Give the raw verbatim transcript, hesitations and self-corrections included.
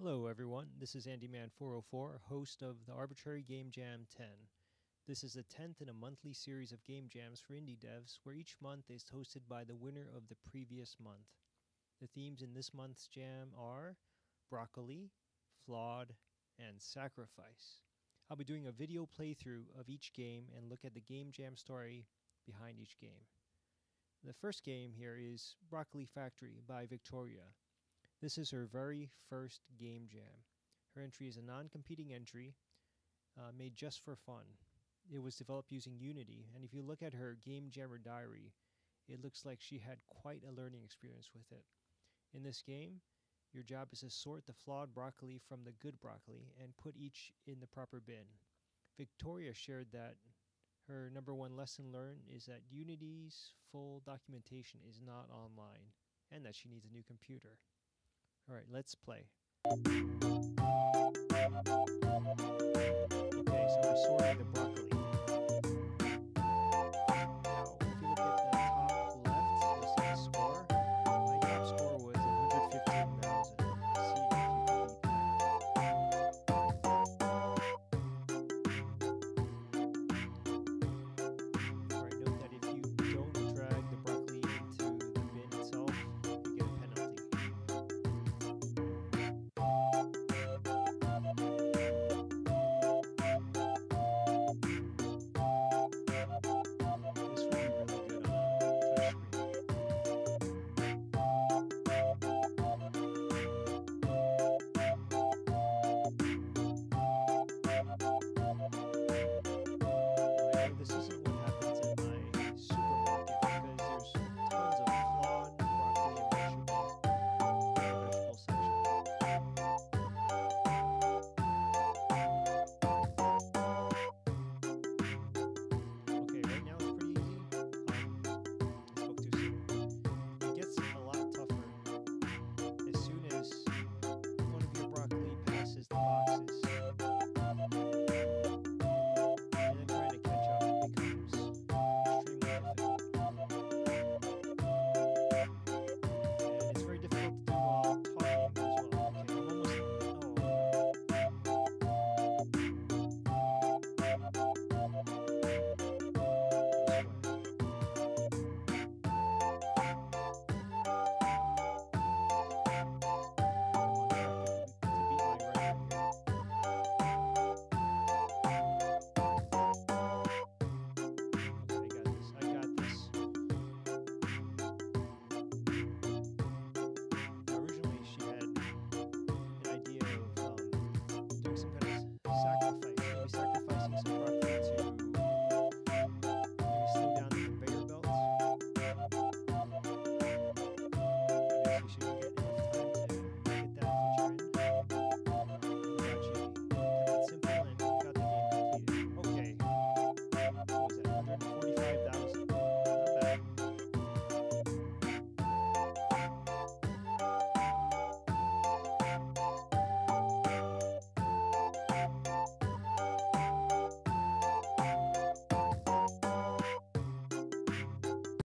Hello everyone, this is Andy Man four oh four, host of the Arbitrary Game Jam ten. This is the tenth in a monthly series of game jams for indie devs, where each month is hosted by the winner of the previous month. The themes in this month's jam are broccoli, flawed, and sacrifice. I'll be doing a video playthrough of each game and look at the game jam story behind each game. The first game here is Broccoli Factory by Victoria. This is her very first game jam. Her entry is a non-competing entry uh, made just for fun. It was developed using Unity, and if you look at her game jammer diary, it looks like she had quite a learning experience with it. In this game, your job is to sort the flawed broccoli from the good broccoli and put each in the proper bin. Victoria shared that her number one lesson learned is that Unity's full documentation is not online, and that she needs a new computer. Alright, let's play. Okay, so we're sorting the broccoli. Now, if you look at the top left, you'll see the score. My top score was one hundred fifteen thousand. Let's see if you can beat that. Alright, note that if you don't drag the broccoli into the bin itself, you get a penalty. This is